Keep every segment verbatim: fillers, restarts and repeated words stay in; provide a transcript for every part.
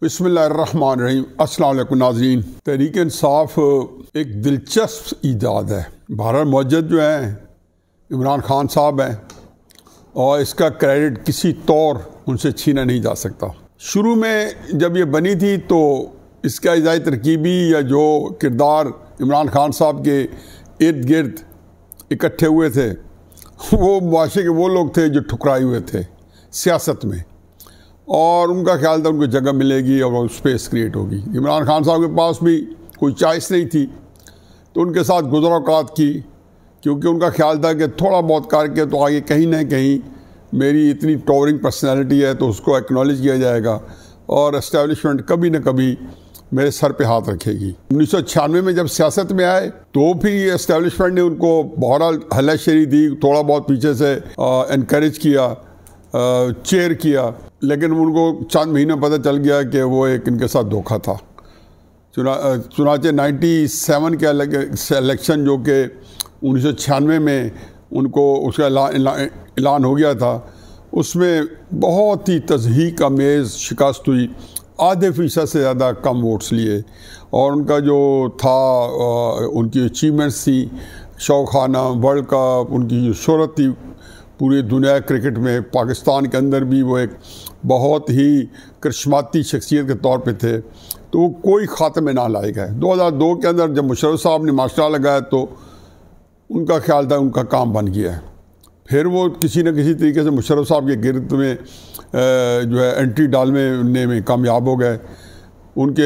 बिस्मिल्लाहिर्रहमानिर्रहीम। अस्सलाम वालेकुम नाज़रीन। तहरीक इंसाफ एक दिलचस्प ईजाद है। भारत मौजूद जो है इमरान खान साहब हैं और इसका क्रेडिट किसी तौर उनसे छीना नहीं जा सकता। शुरू में जब ये बनी थी तो इसका इजाई तरकीबी या जो किरदार इमरान खान साहब के इर्द गिर्द इकट्ठे हुए थे वो मुआशरे के वो लोग थे जो ठुकराए हुए थे सियासत में, और उनका ख्याल था उनको जगह मिलेगी और स्पेस क्रिएट होगी। इमरान खान साहब के पास भी कोई चॉइस नहीं थी तो उनके साथ गुज़र-औक़ात की, क्योंकि उनका ख्याल था कि थोड़ा बहुत करके तो आगे कहीं ना कहीं मेरी इतनी टॉवरिंग पर्सनैलिटी है तो उसको एक्नॉलेज किया जाएगा और एस्टेब्लिशमेंट कभी न कभी मेरे सर पे हाथ रखेगी। उन्नीस सौ छियानवे में जब सियासत में आए तो भी एस्टेब्लिशमेंट ने उनको बहरहाल हलाशेरी दी, थोड़ा बहुत पीछे से इनकरेज किया, चेयर किया, लेकिन उनको चंद महीने पता चल गया कि वो एक इनके साथ धोखा था। चुना चुनाचे नाइन्टी सेवन के इलेक्शन जो कि उन्नीस सौ छियानवे में उनको उसका ऐलान हो गया था, उसमें बहुत ही तज़हीक आमेज़ शिकस्त हुई। आधे फीसद से ज़्यादा कम वोट्स लिए और उनका जो था उनकी अचीवमेंट्स थी, शौखाना वर्ल्ड कप, उनकी जो शोहरत थी पूरी दुनिया क्रिकेट में, पाकिस्तान के अंदर भी वो एक बहुत ही करिश्माती शख्सियत के तौर पे थे, तो वो कोई ख़ात्मे ना लाए गए। दो हज़ार दो के अंदर जब मुशर्रफ साहब ने मार्शल लगाया तो उनका ख्याल था उनका काम बन गया है। फिर वो किसी न किसी तरीके से मुशर्रफ साहब के गिरद में जो है एंट्री डालने में कामयाब हो गए। उनके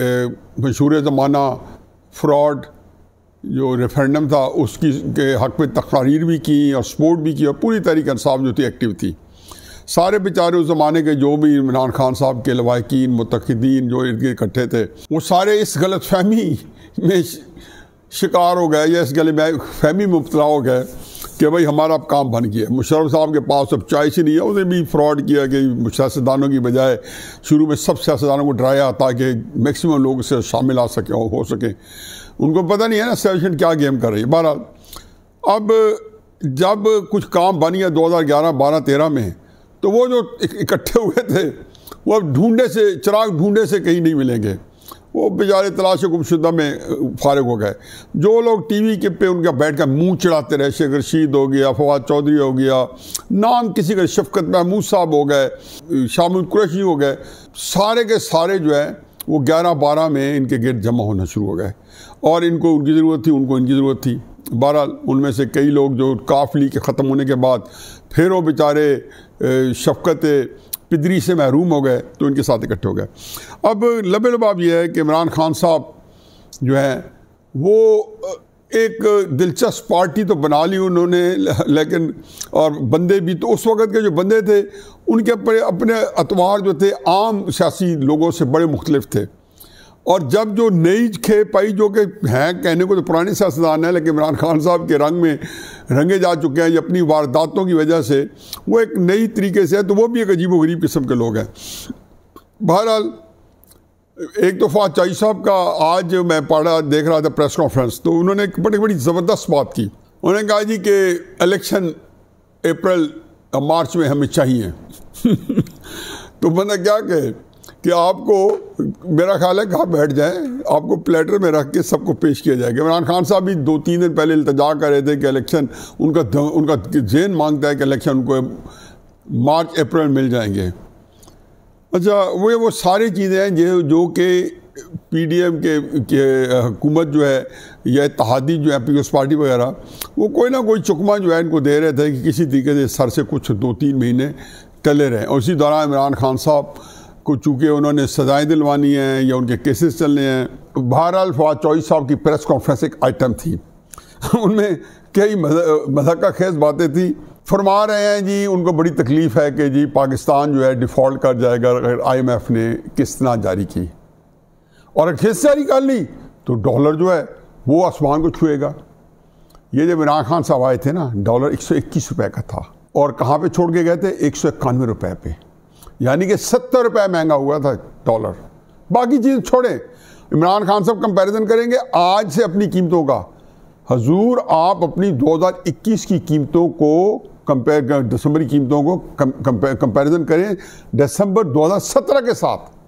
मशहूर ज़माना फ्रॉड जो रेफरेंडम था उसकी के हक़ में तकरीर भी की और सपोर्ट भी की और पूरी तहरीक इंसाफ जो थी एक्टिव थी। सारे बेचारे उस ज़माने के जो भी इमरान खान साहब के लवाकिन मुतक़िदीन जो इर्द गिर्द इकट्ठे थे वो सारे इस गलत फहमी में शिकार हो गए या इस गलत फहमी में मुब्तला हो गए कि भाई हमारा अब काम बन गया। मुशर्रफ साहब के पास अब चॉइस ही नहीं है। उसने भी फ्रॉड किया कि सियासतदानों की बजाय शुरू में सब सियासतदानों को डराया ताकि मैक्सिमम लोग इससे शामिल आ सकें और हो सकें। उनको पता नहीं है ना एस्टेब्लिशमेंट क्या गेम कर रही है। बहरहाल अब जब कुछ काम बन गया दो हज़ार ग्यारह बारह तेरह में तो वो जो इकट्ठे हुए थे वो अब ढूंढे से चिराग ढूंढे से कहीं नहीं मिलेंगे। वो बेचारे तलाश गुमशुदा में फारिग हो गए। जो लोग टीवी के पे उनका बैठ कर मुँह चढ़ाते रहे, शेख रशीद हो गया, फवाद चौधरी हो गया, नाम किसी का शफकत महमूद साहब हो गए, शामिल कुरैशी हो गए, सारे के सारे जो है वो ग्यारह बारह में इनके गिर्द जमा होना शुरू हो गए और इनको उनकी ज़रूरत थी, उनको इनकी ज़रूरत थी। बहरहाल उनमें से कई लोग जो काफली के ख़त्म होने के बाद फिर वो बेचारे शफकत पिदरी से महरूम हो गए तो इनके साथ इकट्ठे हो गए। अब लबे लबाब ये है कि इमरान खान साहब जो है वो एक दिलचस्प पार्टी तो बना ली उन्होंने, लेकिन और बंदे भी तो उस वक़्त के जो बंदे थे उनके अपने अपने अतवार जो थे आम सियासी लोगों से बड़े मुख्तलिफ थे। और जब जो नई खेप आई जो कि हैं कहने को तो पुराने सियासतदान हैं लेकिन इमरान खान साहब के रंग में रंगे जा चुके हैं ये अपनी वारदातों की वजह से, वो एक नई तरीके से है तो वो भी एक अजीब व गरीब किस्म के लोग हैं। बहरहाल एक तो फवाद चौधरी साहब का आज मैं पढ़ा देख रहा था प्रेस कॉन्फ्रेंस, तो उन्होंने एक बड़ी बड़ी ज़बरदस्त बात की। उन्होंने कहा जी कि इलेक्शन अप्रैल मार्च में हमें चाहिए तो बंदा क्या कहे कि आपको मेरा ख्याल है कि आप बैठ जाएं, आपको प्लेटर में रख के सबको पेश किया जाएगा। इमरान खान साहब भी दो तीन दिन पहले इल्तजा कर रहे थे कि इलेक्शन उनका उनका जेन मांगता है कि इलेक्शन उनको मार्च अप्रैल मिल जाएंगे। अच्छा वो वो सारी चीज़ें हैं जो जो कि पी डी एम के, के हुकूमत जो है या इत्तेहादी जो है पीपल्स पार्टी वगैरह वो कोई ना कोई चुकमा जो है इनको दे रहे थे कि किसी तरीके से सर से कुछ दो तीन महीने टले रहें। और इसी दौरान इमरान खान साहब को चूँकि उन्होंने सजाएं दिलवानी हैं या उनके केसेस चलने हैं। बहरहाल फवाद चौधरी साहब की प्रेस कॉन्फ्रेंस एक आइटम थी उनमें कई मज़ाक़ खेज़ बातें थी। फरमा रहे हैं जी उनको बड़ी तकलीफ़ है कि जी पाकिस्तान जो है डिफ़ॉल्ट कर जाएगा अगर आई एम एफ़ ने किस्त ना जारी की, और अगर किस्त जारी कर ली तो डॉलर जो है वो आसमान को छुएगा। ये जब इमरान खान साहब आए थे ना डॉलर एक सौ इक्कीस रुपये का था और कहाँ पे छोड़ के गए थे एक सौ इक्यानवे रुपये पे, यानी कि सत्तर रुपये महंगा हुआ था डॉलर। बाकी चीज़ छोड़ें, इमरान खान साहब कंपैरिजन करेंगे आज से अपनी कीमतों का। हजूर आप अपनी दो हज़ार इक्कीस की कीमतों को कंपेयर दिसंबर की कीमतों को कंपैरिजन करें दिसंबर दो हज़ार सत्रह के साथ,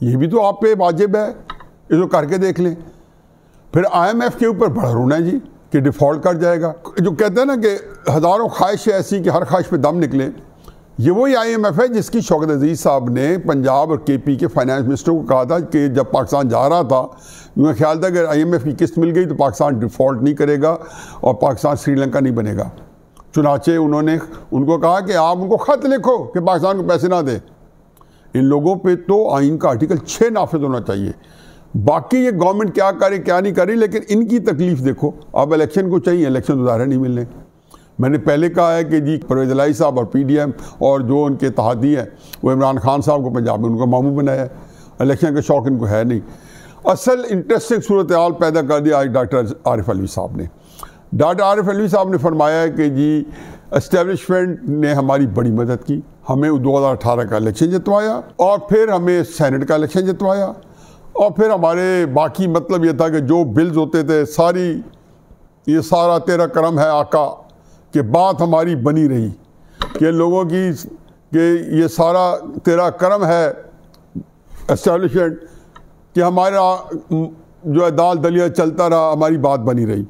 ये भी तो आप पे वाजिब है, इसको करके देख लें। फिर आईएमएफ के ऊपर बड़ा रोना है जी कि डिफ़ॉल्ट कर जाएगा। जो कहते हैं ना कि हज़ारों ख्वाहिशें ऐसी कि हर ख्वाहिश पे दम निकले, ये वही आईएमएफ है जिसकी शौकत अजीज़ साहब ने पंजाब और केपी के फाइनेंस मिनिस्टर को कहा था कि जब पाकिस्तान जा रहा था, उनका ख्याल था कि आईएमएफ की किस्त मिल गई तो पाकिस्तान डिफ़ॉल्ट नहीं करेगा और पाकिस्तान श्रीलंका नहीं बनेगा। चुनाचे उन्होंने उनको कहा कि आप उनको ख़त लिखो कि पाकिस्तान को पैसे ना दें। इन लोगों पे तो आइन का आर्टिकल छः नाफिज होना चाहिए। बाकी ये गवर्नमेंट क्या करे क्या नहीं करे, लेकिन इनकी तकलीफ देखो। अब इलेक्शन को चाहिए, इलेक्शन तो ज़ाहिर नहीं मिलने। मैंने पहले कहा है कि जी परवेज़ इलाही साहब और पीडीएम और जो उनके इत्तेहादी हैं वो इमरान खान साहब को पंजाब में उनका मामू बनाया है। इलेक्शन का शौक़ इनको है नहीं। असल इंटरेस्टिंग सूरत हाल पैदा कर दिया आज डॉक्टर आरिफ अलवी साहब ने। डॉक्टर आरिफ अलवी साहब ने फरमाया है कि जी एस्टेब्लिशमेंट ने हमारी बड़ी मदद की, हमें दो हज़ार अठारह का इलेक्शन जितवाया और फिर हमें सेनेट का इलेक्शन जितवाया और फिर हमारे बाकी मतलब ये था कि जो बिल्स होते थे सारी, ये सारा तेरा करम है आका कि बात हमारी बनी रही कि लोगों की कि ये सारा तेरा करम है एस्टेब्लिशमेंट कि हमारा जो है दाल दलिया चलता रहा, हमारी बात बनी रही।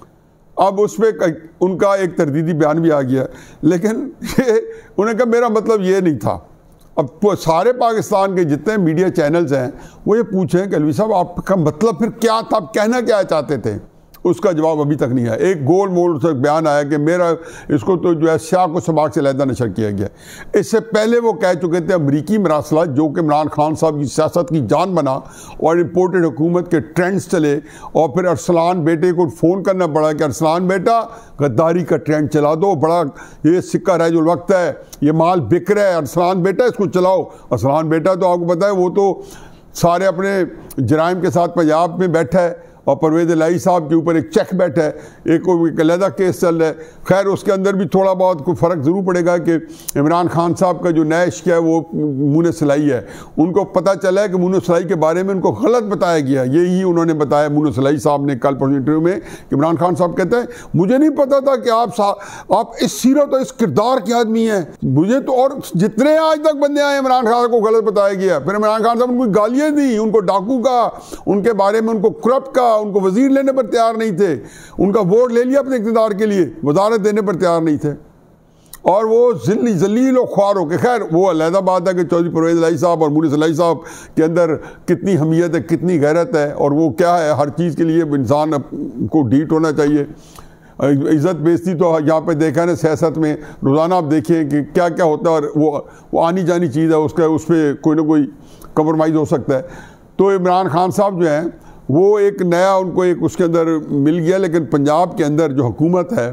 अब उसमें उनका एक तरदीदी बयान भी आ गया, लेकिन ये उन्होंने कहा मेरा मतलब ये नहीं था। अब तो सारे पाकिस्तान के जितने मीडिया चैनल्स हैं वो ये पूछें कि अलवी साहब आपका मतलब फिर क्या था, आप कहना क्या चाहते थे, उसका जवाब अभी तक नहीं आया। एक गोल मोल से बयान आया कि मेरा इसको तो जो है स्याह को सबाक से लहदा नशर किया गया। इससे पहले वो कह चुके थे अमरीकी मरासला जो कि इमरान खान साहब की सियासत की जान बना और इम्पोर्टेड हुकूमत के ट्रेंड्स चले और फिर अरसलान बेटे को फ़ोन करना पड़ा कि अरसलान बेटा गद्दारी का ट्रेंड चला दो, बड़ा ये सिक्का रह जो वक्त है, ये माल बिक रहा है, अरसलान बेटा इसको चलाओ। अरसलान बेटा तो आपको पता है वो तो सारे अपने जराइम के साथ पंजाब में बैठा है और परवेज़ इलाही साहब के ऊपर एक चेक बैठा है, एक एक अलहदा केस चल रहा है। खैर उसके अंदर भी थोड़ा बहुत कोई फ़र्क ज़रूर पड़ेगा कि इमरान खान साहब का जो नया इश्क है वो मुने सलाई है। उनको पता चला है कि मुने सलाई के बारे में उनको गलत बताया गया। यही उन्होंने बताया मुने सलाई साहब ने कल पर इंटरव्यू में कि इमरान खान साहब कहते हैं मुझे नहीं पता था कि आप आप इस सीरत और इस किरदार के आदमी हैं, मुझे तो और जितने आज तक बंदे आए इमरान खान को गलत बताया गया। फिर इमरान खान साहब उनको गालियाँ दी, उनको डाकू का, उनके बारे में उनको करप्ट का, उनको वजीर लेने पर तैयार नहीं थे, उनका वोट ले लिया अपने इक़्तिदार के लिए, वजारत देने पर तैयार नहीं थे और वो जिल्ली जलील और ख्वार हो के। खैर वो अलहदा बात है कि चौधरी परवेज़ इलाही साहब और मुनीस इलाही साहब के अंदर कितनी हमीयत है, कितनी गैरत है और वो क्या है, हर चीज़ के लिए इंसान को डीट होना चाहिए। इज़्ज़त बेइज्जती तो यहाँ पे देखा है ना सियासत में, रोज़ाना आप देखिए कि क्या क्या होता है और वो वो आनी जानी चीज़ है, उसका उस पर कोई ना कोई कंप्रोमाइज़ हो सकता है। तो इमरान खान साहब जो हैं वो एक नया उनको एक उसके अंदर मिल गया, लेकिन पंजाब के अंदर जो हुकूमत है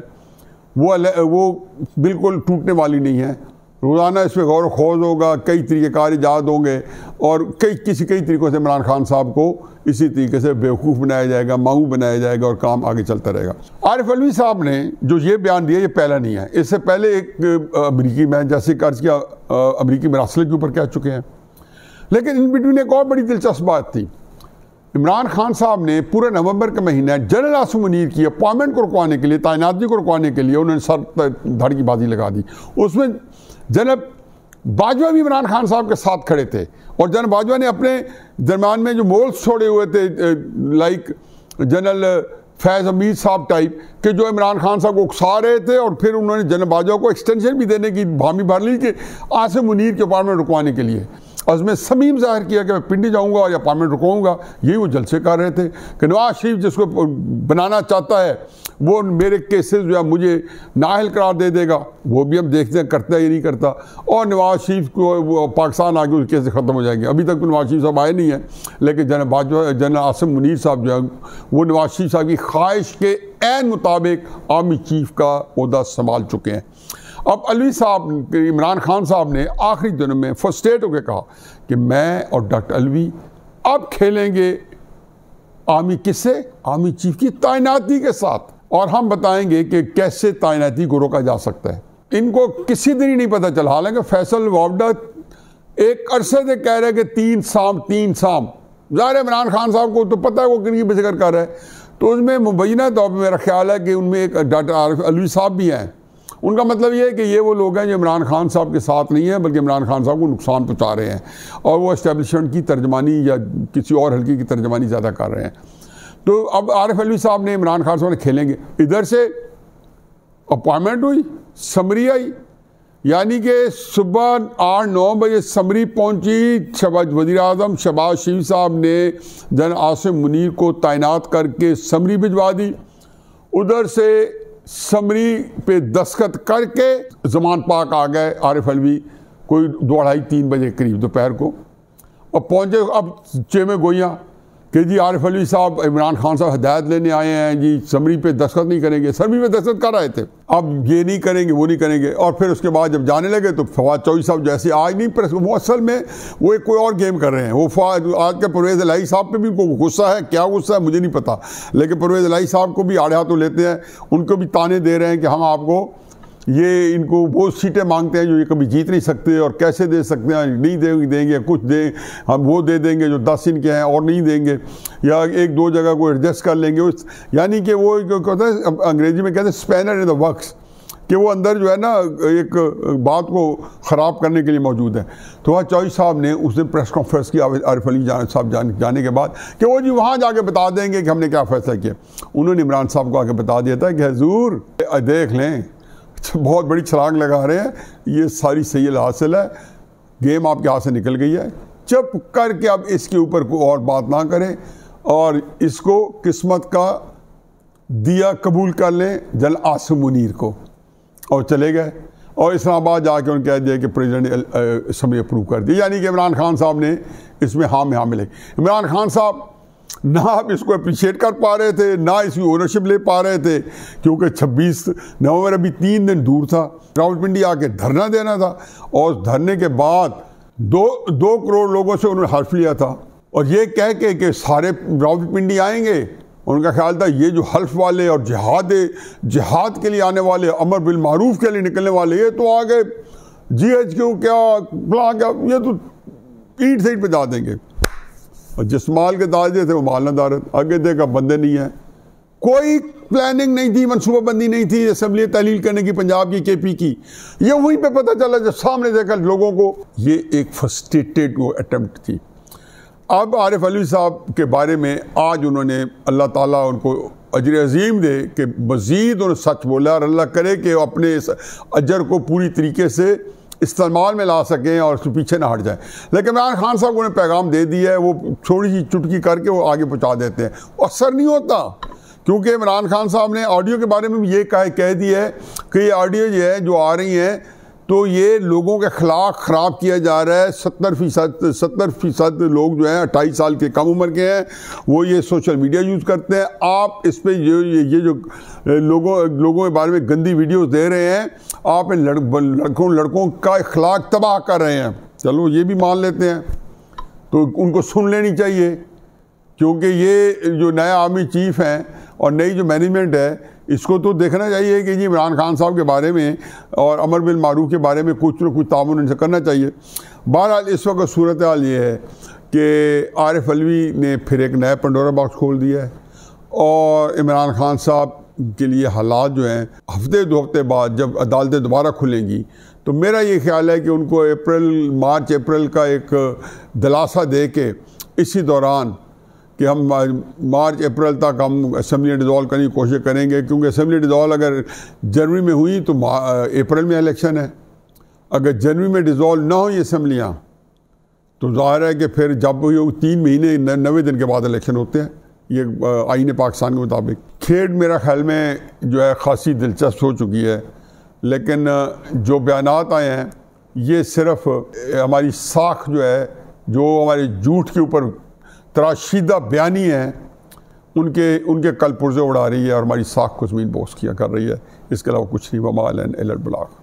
वो वो बिल्कुल टूटने वाली नहीं है। रोज़ाना इस पर गौर खोज होगा, कई तरीक़ेकार ईजाद होंगे और कई किसी कई तरीक़ों से इमरान खान साहब को इसी तरीके से बेवकूफ़ बनाया जाएगा, माऊ बनाया जाएगा और काम आगे चलता रहेगा। आरिफ अलवी साहब ने जो ये बयान दिया ये पहला नहीं है, इससे पहले एक अमरीकी मैं जैसे कर्ज किया अमरीकी मरासले के ऊपर कह चुके हैं। लेकिन इन बिटवीन एक और बड़ी दिलचस्प बात थी, इमरान खान साहब ने पूरे नवंबर का महीना जनरल आसिम मुनीर की अपॉइंटमेंट को रुकवाने के लिए, तैनाती को रुकवाने के लिए उन्होंने सर धड़ की बाजी लगा दी। उसमें जनरल बाजवा भी इमरान खान साहब के साथ खड़े थे और जनरल बाजवा ने अपने दरमियान में जो मोल्स छोड़े हुए थे लाइक जनरल फैज़ हमीद साहब टाइप के जो इमरान खान साहब को उकसा रहे थे और फिर उन्होंने जनरल बाजवा को एक्सटेंशन भी देने की हामी भर ली कि आसिम मुनीर के अपॉइंटमेंट रुकवाने के लिए। और उसमें समीम जाहिर किया कि मैं पिंडी जाऊंगा और अपॉइंटमेंट रुकवाऊंगा। यही वो जलसे कर रहे थे कि नवाज शरीफ जिसको बनाना चाहता है वो मेरे केसेस जो है मुझे नाअहल करार दे देगा, वो भी हम देखते हैं करता है या नहीं करता, और नवाज शरीफ को पाकिस्तान आगे उसके केसेस ख़त्म हो जाएंगे। अभी तक तो नवाज शरीफ साहब आए नहीं हैं, लेकिन जनरल बाजवा जनरल आसिम मुनीर साहब जो है वो नवाज शरीफ साहब की ख्वाहिश के ऐन मुताबिक आर्मी चीफ का ओहदा संभाल चुके हैं। अब अलवी साहब इमरान खान साहब ने आखिरी दिनों में फर्स्टेट होकर कहा कि मैं और डॉक्टर अलवी अब खेलेंगे आर्मी किससे, आर्मी चीफ की तैनाती के साथ, और हम बताएंगे कि कैसे तैनाती को रोका जा सकता है। इनको किसी दिन ही नहीं पता चला, हालांकि फैसल वावडा एक अरसे से कह रहे हैं कि तीन शाम तीन शाम, ज़ाहिर इमरान खान साहब को तो पता है वो किन की जिक्र कर रहा है, तो उसमें मुबैना तौर पर मेरा ख्याल है कि उनमें एक डॉक्टर आरिफ अलवी साहब भी हैं उनका मतलब ये है कि ये वो लोग हैं जो इमरान खान साहब के साथ नहीं हैं, बल्कि इमरान खान साहब को नुकसान पहुँचा रहे हैं और वो एस्टेब्लिशमेंट की तर्जमानी या किसी और हल्के की तर्जमानी ज़्यादा कर रहे हैं। तो अब आरिफ अलवी साहब ने इमरान खान साहब ने खेलेंगे, इधर से अपॉइंटमेंट हुई, समरी आई, यानी कि सुबह आठ नौ बजे समरी पहुंची। शहबाज वज़ीर आज़म शहबाज शरीफ साहब ने जन आसिम मुनीर को तैनात करके समरी भिजवा दी। उधर से समरी पे दस्तखत करके जमान पाक आ गए आरिफ अलवी कोई दो अढ़ाई तीन बजे करीब दोपहर को, और पहुंचे अब चे में गोइयाँ कि जी आरिफ अलवी साहब इमरान खान साहब हिदायत लेने आए हैं जी, समरी पे दस्तखत नहीं करेंगे। समरी पे दस्तखत कर रहे थे, अब ये नहीं करेंगे वो नहीं करेंगे। और फिर उसके बाद जब जाने लगे तो फवाद चौधरी साहब जैसे आज नहीं प्रेस, वो असल में वो एक कोई और गेम कर रहे हैं। वो फवाद आज के परवेज़ इलाही साहब पे भी को गुस्सा है, क्या गुस्सा है मुझे नहीं पता, लेकिन परवेज़ इलाही साहब को भी आड़े हाथों लेते हैं, उनको भी ताने दे रहे हैं कि हम आपको ये इनको वो सीटें मांगते हैं जो ये कभी जीत नहीं सकते और कैसे दे सकते हैं, नहीं देंगे देंगे कुछ दें, हम वो दे देंगे जो दस इनके हैं और नहीं देंगे, या एक दो जगह को एडजस्ट कर लेंगे। उस यानी कि वो जो कहते हैं अंग्रेजी में कहते हैं स्पैनर इन द वर्क्स, कि वो अंदर जो है ना एक बात को ख़राब करने के लिए मौजूद है। तो वहाँ चौधरी साहब ने उस दिन प्रेस कॉन्फ्रेंस की आरिफ अलवी साहब जाने, जाने के बाद कि वो जी वहाँ जाके बता देंगे कि हमने क्या फ़ैसला किया। उन्होंने इमरान साहब को आके बता दिया था कि हुजूर देख लें, बहुत बड़ी छलांग लगा रहे हैं, ये सारी सही हासिल है, गेम आपके हाथ से निकल गई है, चुप करके अब इसके ऊपर कोई और बात ना करें और इसको किस्मत का दिया कबूल कर लें जल आसिम मुनीर को। और चले गए और इस्लामाबाद जाके उन्होंने कह दिया कि प्रेसिडेंट असम्बली अप्रूव कर दी, यानी कि इमरान खान साहब ने इसमें हाँ में हाँ मिले। इमरान खान साहब ना आप इसको अप्रिशिएट कर पा रहे थे, ना इसकी ओनरशिप ले पा रहे थे, क्योंकि छब्बीस नवंबर अभी तीन दिन दूर था, रावलपिंडी आके धरना देना था और धरने के बाद दो दो करोड़ लोगों से उन्होंने हल्फ लिया था और ये कह के कि सारे रावलपिंडी आएंगे। उनका ख्याल था ये जो हल्फ वाले और जिहाद जिहाद के लिए आने वाले, अमर बिल मारूफ के लिए निकलने वाले, ये तो आगे जी एच क्यू क्या प्लान क्या, ये तो ईट से ईट पे जा देंगे। और जिस माल के दाजे थे वो माल नदारत, आगे देखा बंदे नहीं है, कोई प्लानिंग नहीं थी, मनसूबाबंदी नहीं थी असम्बली तहलील करने की पंजाब की, के पी की। ये वहीं पे पता चला जब सामने देखा लोगों को, ये एक फ्रस्ट्रेटेड वो अटेम्प्ट थी। अब आरिफ अलवी साहब के बारे में आज उन्होंने, अल्लाह ताला उनको अजर अजीम दे कि मज़ीद उन्होंने सच बोला और अल्लाह करे कि अपने इस अजर को पूरी तरीके से इस्तेमाल में ला सकें और उसके पीछे ना हट जाए। लेकिन इमरान खान साहब को उन्हें पैगाम दे दिया है, वो थोड़ी सी चुटकी करके वो आगे पहुंचा देते हैं, असर नहीं होता, क्योंकि इमरान खान साहब ने ऑडियो के बारे में भी ये कह कह दिया है कि ये ऑडियो जो है जो आ रही हैं तो ये लोगों के खिलाफ ख़राब किया जा रहा है। सत्तर फीसद सत्तर फीसद लोग जो हैं अट्ठाईस साल के कम उम्र के हैं, वो ये सोशल मीडिया यूज़ करते हैं। आप इस पर ये ये ये जो लोगों लोगों के बारे में गंदी वीडियोस दे रहे हैं, आप इन लड़, लड़कों लड़कों का अखलाक तबाह कर रहे हैं। चलो ये भी मान लेते हैं, तो उनको सुन लेनी चाहिए, क्योंकि ये जो नया आर्मी चीफ़ हैं और नई जो मैनेजमेंट है, इसको तो देखना चाहिए कि जी इमरान खान साहब के बारे में और अमर बिल मारूफ के बारे में कुछ न कुछ तामुन इनसे करना चाहिए। बहरहाल इस वक्त सूरत हाल ये है कि आरिफ अलवी ने फिर एक नया पंडोरा बॉक्स खोल दिया है और इमरान खान साहब के लिए हालात जो हैं, हफ्ते दो हफ्ते बाद जब अदालतें दोबारा खुलेंगी तो मेरा ये ख्याल है कि उनको अप्रैल मार्च अप्रैल का एक दिलासा दे के इसी दौरान कि हम मार्च अप्रैल तक हम असम्बली डिज़ोल्व करने की कोशिश करेंगे, क्योंकि असम्बली डिज़ोल्व अगर जनवरी में हुई तो अप्रैल में इलेक्शन है। अगर जनवरी में डिज़ोल्व ना हुई असम्बलियाँ तो ज़ाहिर है कि फिर जब ये तीन महीने नब्बे दिन के बाद इलेक्शन होते हैं, ये आईन पाकिस्तान के मुताबिक। खेड मेरा ख्याल में जो है ख़ासी दिलचस्प हो चुकी है, लेकिन जो बयानात आए हैं ये सिर्फ हमारी साख जो है, जो हमारे झूठ के ऊपर तराशीदा बयानी है, उनके उनके कल पुर्जे उड़ा रही है और हमारी साख को ज़मीन बोस किया कर रही है। इसके अलावा कुछ नहीं। वमाल एन एल बलाग।